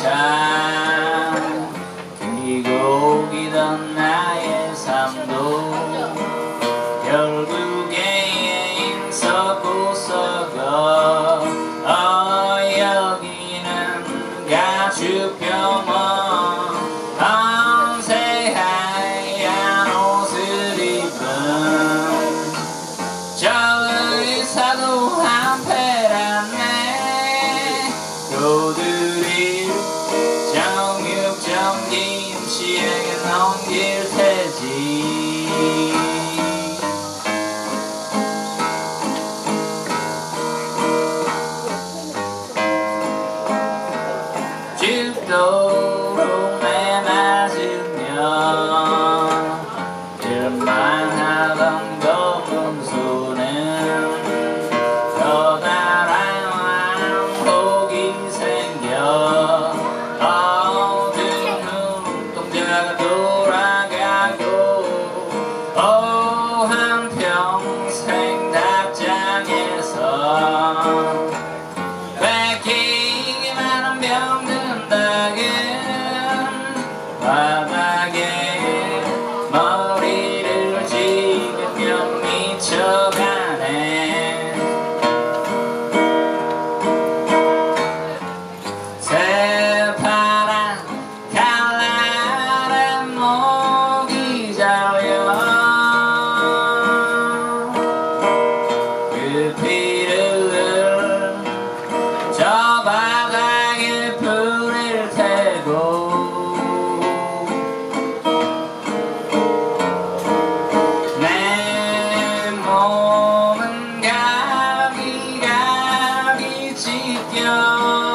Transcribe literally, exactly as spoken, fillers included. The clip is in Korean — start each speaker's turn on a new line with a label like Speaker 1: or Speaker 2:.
Speaker 1: 참 그리고 이던 나의 삶도 결국에 인서부서거 어 여기는 가축병원 밤새 하얀 옷을 입은 저 의사도 한패랐네. 그들이 정육점 김씨에게 넘길 테지. 죽도록 내맞으며 일만 하던 검은 손은 커다란 혹이 생겨 어두운 눈동자가 돌아가고 오 한평생 닭장에서 뺏기기만 한 병든 닭은 바닥에 머리를 찍으며 미쳐가네. 새파란 칼날에 목이 잘려 그 피를 저 바닥에 불을 태고 내 몸은 가기가기 찢겨